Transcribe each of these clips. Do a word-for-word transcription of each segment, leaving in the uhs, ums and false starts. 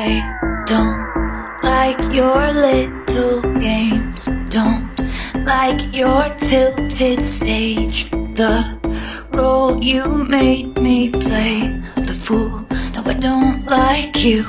I don't like your little games, don't like your tilted stage, the role you made me play, the fool. No, I don't like you.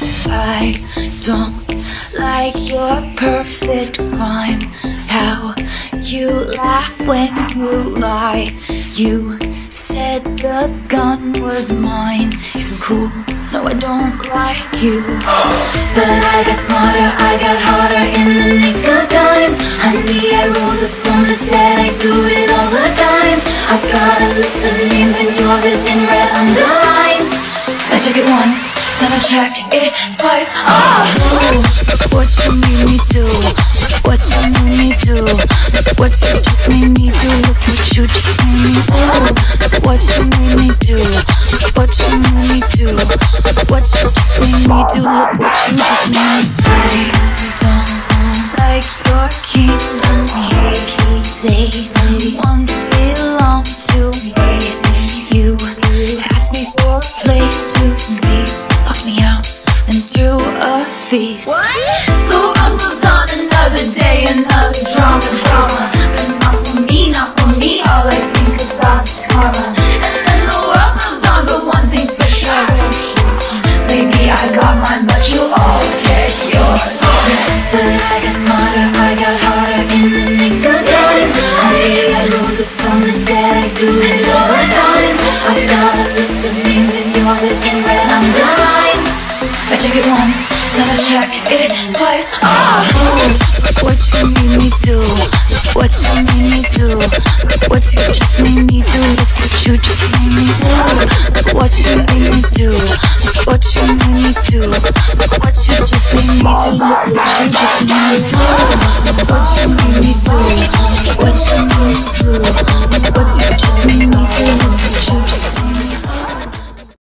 I don't like your perfect crime, how you laugh when you lie. You said the gun was mine. Isn't cool. No, I don't like you. But I got smarter, I got harder in the nick of time. Honey, I rose up from the dead, I do it all the time. I've got a list of names and yours is in red underline. I check it once, then I check it twice. Oh, what you made me do, what you made me do, what you just made me do. Look what you just made me do. What you made me do, what you made me do, what you just made me do. Look what you just made me do. I don't like your kingdom keys. They once belonged to me. You asked me for a place to sleep, locked me out, and threw a feast. What? The world moves on, another day, another drama, drama. But not for me, not for me, all I think about is karma. And then the world moves on, but one thing's for sure, baby, I got mine, but you all get yours. But I got smarter, I got harder in the nick of time. Honey, I rose up from the dead, I do it all the time. I've got a list of names and yours is in red underlined. I check it once, then I check it twice. Oh, what you made me do, what you made me do, what you just made me do. Look what you just made me do. What you made me do, what you made me do, what you just made me do. Look what you just made me do. What you made me do,